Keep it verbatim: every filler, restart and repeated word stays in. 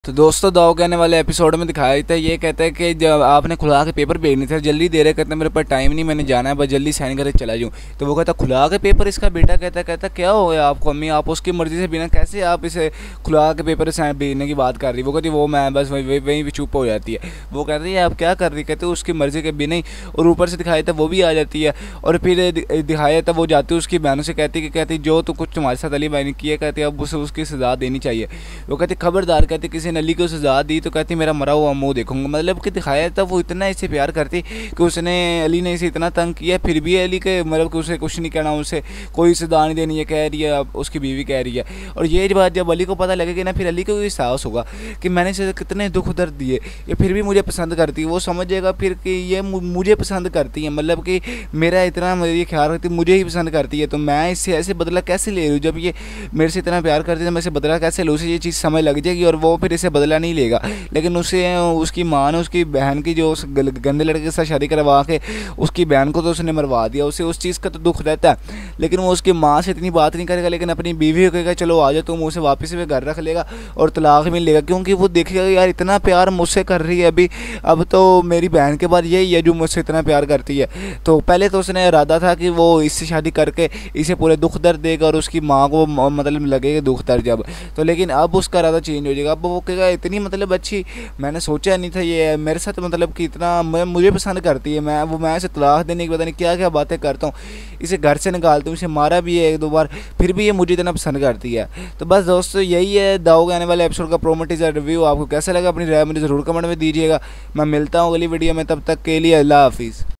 तो दोस्तों दाव कहने वाले एपिसोड में दिखाया था, ये कहता है कि जब आपने खुला के पेपर भेजने थे, जल्दी दे रहे, कहते मेरे पास टाइम नहीं, मैंने जाना है, बस जल्दी साइन करके चला जाऊँ। तो वो कहता खुला के पेपर, इसका बेटा कहता कहता क्या हो गया आपको अम्मी, आप उसकी मर्ज़ी से बिना कैसे आप इसे खुला के पेपर साइन भेजने की बात कर रही। वो कहती वो मैं बस वहीं वहीं पर चुप हो जाती है। वो कहती है आप क्या कर रही, कहते उसकी मर्ज़ी के बिना ही, और ऊपर से दिखाया था वो भी आ जाती है। और फिर दिखाया था वो जाती है उसकी बहनों से, कहती कि कहती जो तो कुछ तुम्हारे साथ अली भाई ने किया, कहती अब उसे उसकी सज़ा देनी चाहिए। वो कहती खबरदार, कहती किसी ने अली को सज़ा दी तो कहती मेरा मरा हुआ मुंह देखूंगा। मतलब कि दिखाया था वो इतना इसे प्यार करती कि उसने अली ने इसे इतना तंग किया, फिर भी अली के मतलब कि उसे कुछ नहीं कहना, उसे कोई सज़ा नहीं देनी है, कह रही है, उसकी बीवी कह रही है। और ये बात जब अली को पता लगेगी ना, फिर अली को एहसास होगा कि मैंने इसे कितने दुख दर्द दिए, ये फिर भी मुझे पसंद करती है। वो समझ जाएगा फिर कि ये मुझे पसंद करती है, मतलब कि मेरा इतना मेरी ख्याल रखती, मुझे ही पसंद करती है, तो मैं इससे ऐसे बदला कैसे ले लूँ, जब ये मेरे से इतना प्यार करती है तो मैं इसे बदला कैसे लूँ। उसे ये चीज़ समझ लग जाएगी और वो फिर इसे बदला नहीं लेगा। लेकिन उसे उसकी माँ ने उसकी बहन की जो उस गंदे लड़के के साथ शादी करवा के उसकी बहन को तो उसने मरवा दिया, उसे उस चीज़ का तो दुख रहता है। लेकिन वो उसकी माँ से इतनी बात नहीं करेगा, लेकिन अपनी बीवी को कहेगा चलो आ जाओ तुम, उसे वापस में घर रख लेगा और तलाक मिल लेगा, क्योंकि वो देखेगा यार इतना प्यार मुझसे कर रही है अभी, अब तो मेरी बहन के बाद यही है जो मुझसे इतना प्यार करती है। तो पहले तो उसने इरादा था कि वो इससे शादी करके इसे पूरे दुख दर्द देगा और उसकी माँ को मतलब लगेगा दुख दर्द जब, तो लेकिन अब उसका इरादा चेंज हो जाएगा। अब वो कहेगा इतनी मतलब अच्छी मैंने सोचा नहीं था ये मेरे साथ मतलब कि इतना मुझे पसंद करती है, मैं वो मैं इसे तलाक देने की पता नहीं क्या क्या बातें करता हूँ, इसे घर से निकालता हूँ, इसे मारा भी है एक दो बार, फिर भी ये मुझे इतना पसंद करती है। तो बस दोस्तों यही है दाव आने वाले एपिसोड का प्रोमो टीजर रिव्यू। आपको कैसा लगा अपनी राय मुझे ज़रूर कमेंट में दीजिएगा। मैं मिलता हूँ अगली वीडियो में, तब तक के लिए अल्लाह हाफिज़।